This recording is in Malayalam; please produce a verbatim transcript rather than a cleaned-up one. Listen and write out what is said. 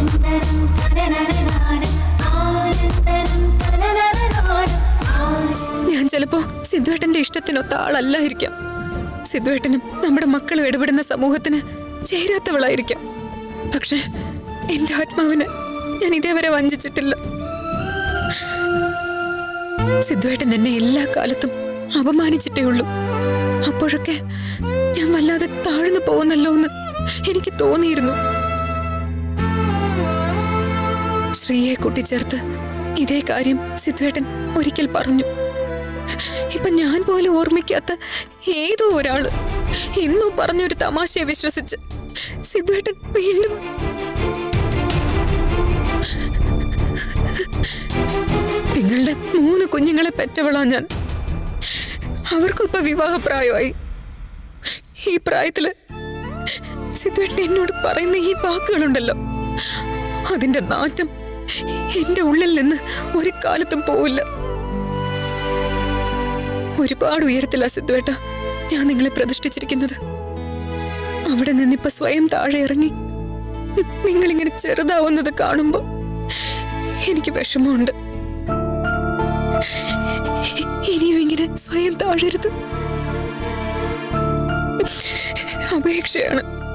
ഞാൻ ചിലപ്പോ സിദ്ധുവേട്ടന്റെ ഇഷ്ടത്തിനൊത്ത ആളല്ലായിരിക്കാം. സിദ്ധുവേട്ടനും നമ്മുടെ മക്കളും ഇടപെടുന്ന സമൂഹത്തിന് ചേരാത്തവളായിരിക്കാം. പക്ഷെ എന്റെ ആത്മാവിനെ ഞാൻ ഇതേവരെ വഞ്ചിച്ചിട്ടില്ല. സിദ്ധുവേട്ടൻ എന്നെ എല്ലാ കാലത്തും അപമാനിച്ചിട്ടേ ഉള്ളൂ. അപ്പോഴൊക്കെ ഞാൻ വല്ലാതെ താഴ്ന്നു പോകുന്നല്ലോ എന്ന് എനിക്ക് തോന്നിയിരുന്നു. ശ്രീയെ കൂട്ടിച്ചേർത്ത് ഇതേ കാര്യം സിദ്ധുവേട്ടൻ ഒരിക്കൽ പറഞ്ഞു. ഇപ്പൊ ഞാൻ പോലും ഓർമ്മിക്കാത്ത ഏതോ ഒരാള് ഇന്നോ പറഞ്ഞൊരു തമാശയെ വിശ്വസിച്ച് സിദ്ധുവേട്ടൻ വീണ്ടും നിങ്ങളുടെ മൂന്ന് കുഞ്ഞുങ്ങളെ പെറ്റവളാ ഞാൻ. അവർക്കും ഇപ്പൊ വിവാഹപ്രായമായി. ഈ പ്രായത്തില് സിദ്ധുവേട്ടൻ എന്നോട് പറയുന്ന ഈ വാക്കുകളുണ്ടല്ലോ, അതിന്റെ നാറ്റം എന്റെ ഉള്ളിൽ നിന്ന് ഒരു കാലത്തും പോവില്ല. ഒരുപാട് ഉയരത്തില്ല സിദ്ധുവേട്ട ഞാൻ നിങ്ങളെ പ്രതിഷ്ഠിച്ചിരിക്കുന്നത്. അവിടെ നിന്നിപ്പോ സ്വയം താഴെ ഇറങ്ങി നിങ്ങളിങ്ങനെ ചെറുതാവുന്നത് കാണുമ്പോ എനിക്ക് വിഷമമുണ്ട്. ഇനിയും ഇങ്ങനെ സ്വയം താഴരുത്. അപേക്ഷയാണ്.